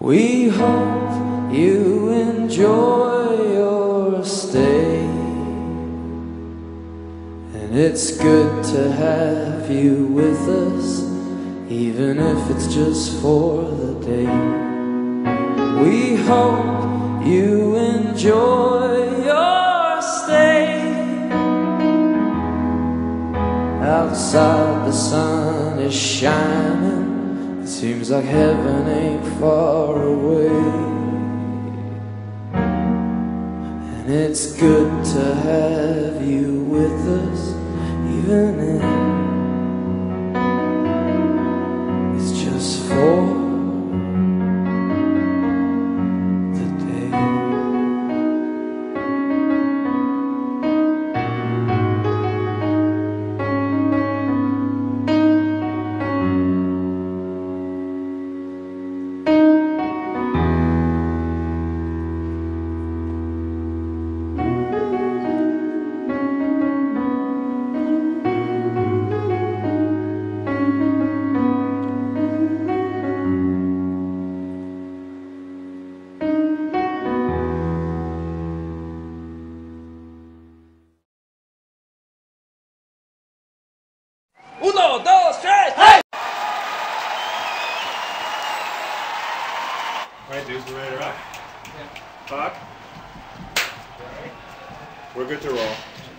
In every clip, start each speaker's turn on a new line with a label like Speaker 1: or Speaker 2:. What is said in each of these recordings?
Speaker 1: We hope you enjoy your stay, and it's good to have you with us, even if it's just for the day. We hope you enjoy your stay. Outside the sun is shining, it seems like heaven ain't far away. And it's good to have you with us, even if it's just for the day.
Speaker 2: Uno, dos, tres, hey!
Speaker 3: Alright, dudes, we're ready to rock. Talk. We're good to roll.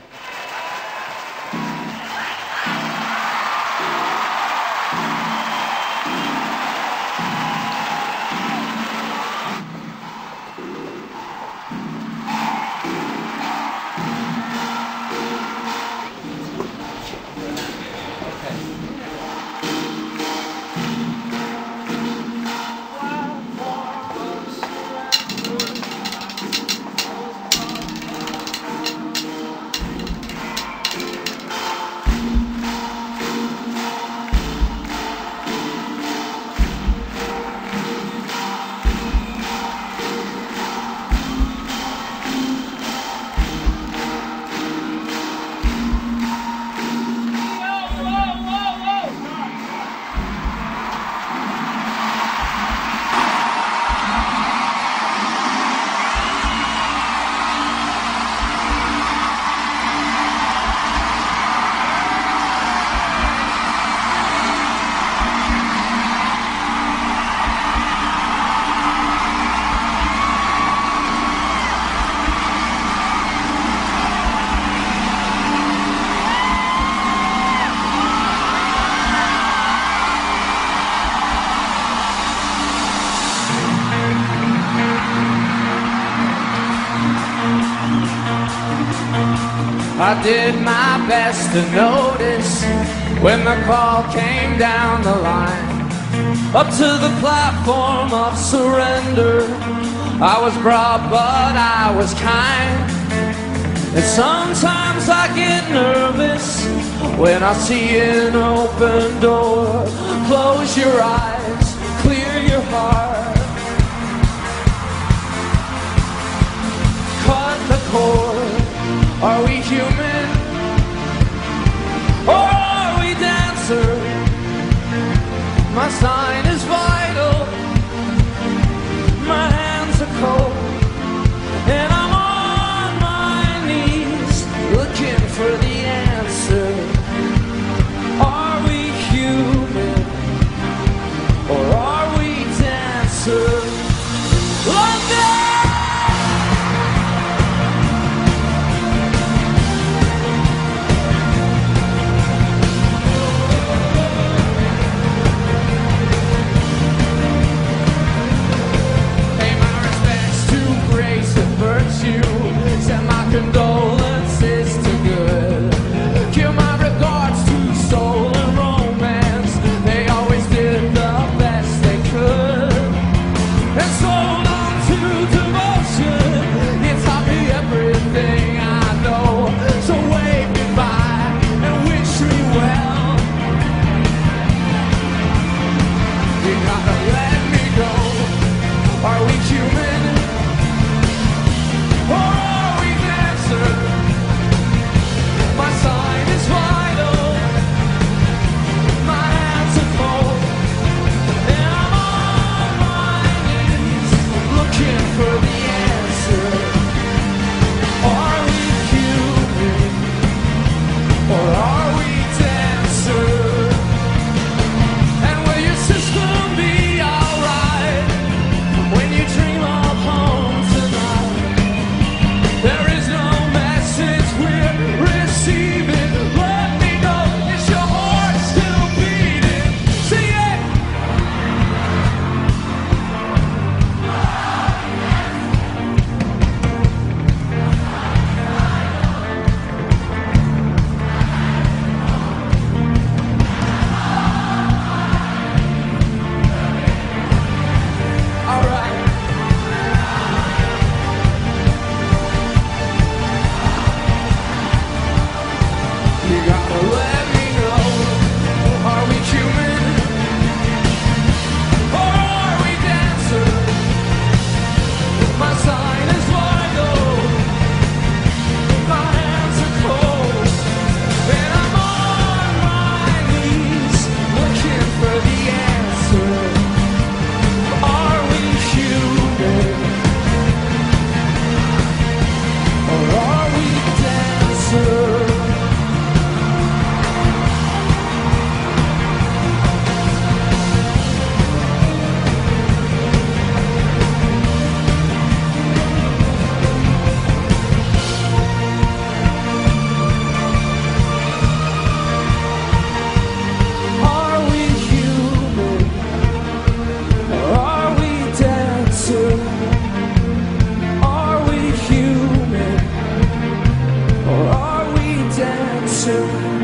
Speaker 1: I did my best to notice when the call came down the line, up to the platform of surrender. I was broad, but I was kind. And sometimes I get nervous when I see an open door. Close your eyes, clear your heart, cut the cord. Are we human, or are we dancer? My sign is vital, my hands are cold, and I'm on my knees looking for the answer. Are we human, or are we dancer? London! too.